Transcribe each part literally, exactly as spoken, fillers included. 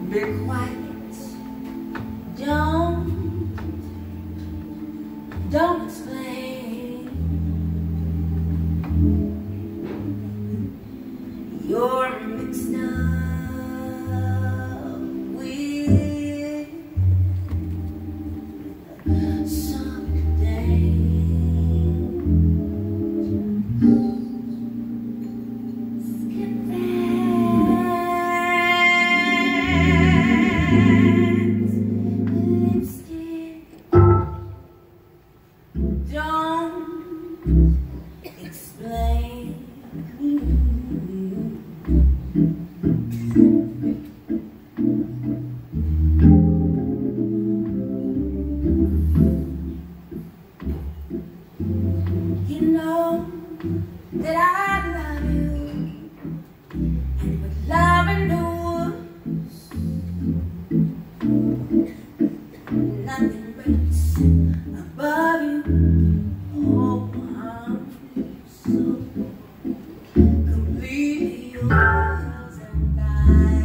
Be quiet. Don't, don't explain. You're mixed up with something. Skip You know that I love you, and with love endures, nothing breaks above you. Oh, I'm so completely yours, and I,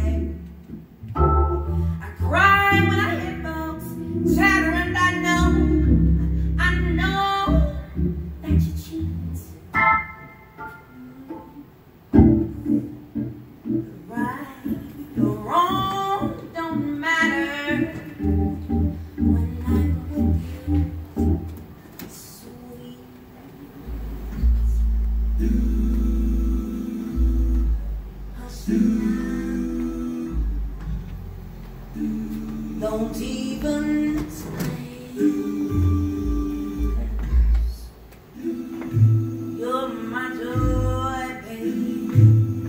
I cry when I hear folks chatter, and I know, I know that you cheat. Right or wrong don't matter when I'm with you, sweet. Hush now, don't even explain. You're my joy, baby.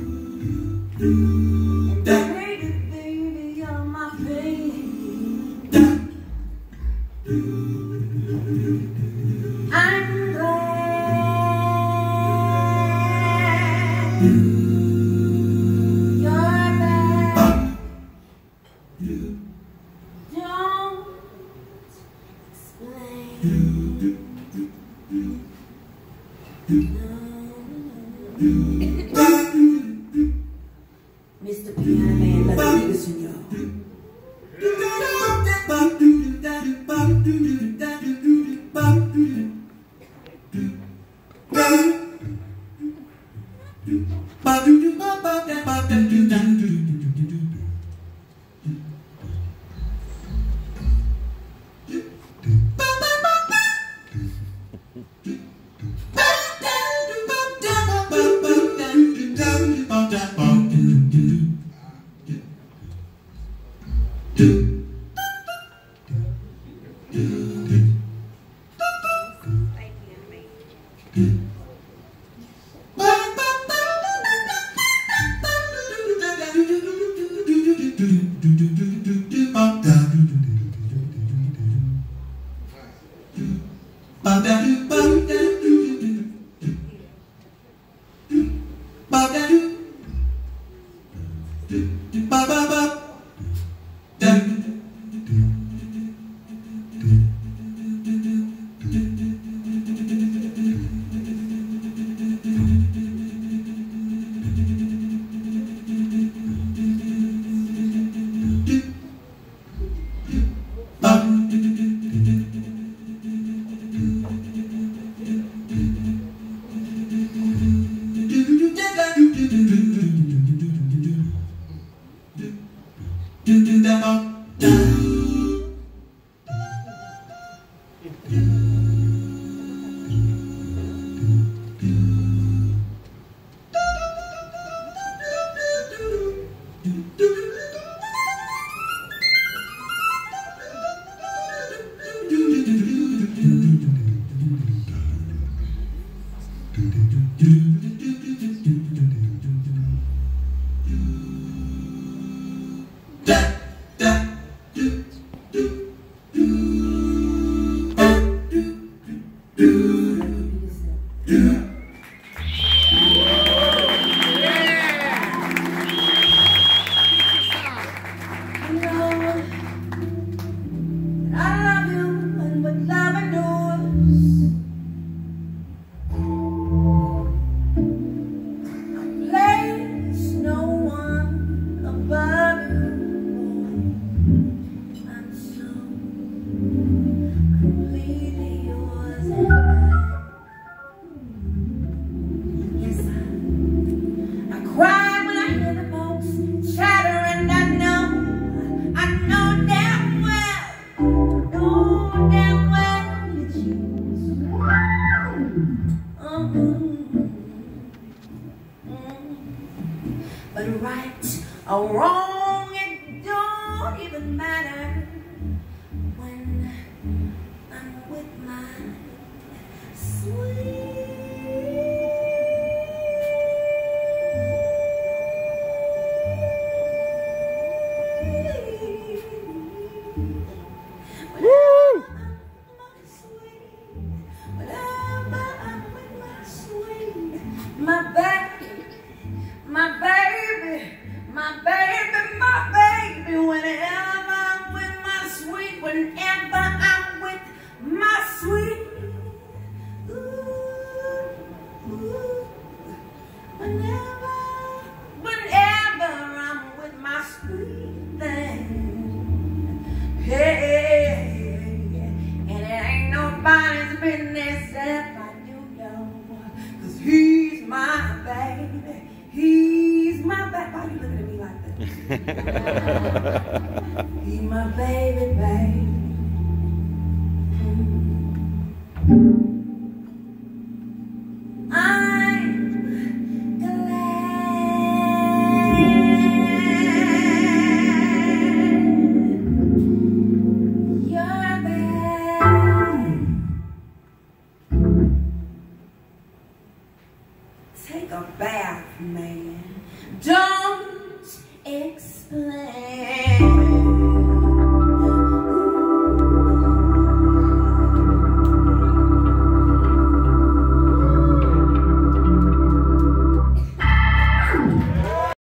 And baby, baby, you're my pain. I'm glad you're back. Don't explain. Mister Piano Man, let's listen, y'all. Place no one above you. won't even matter when I'm with my sweet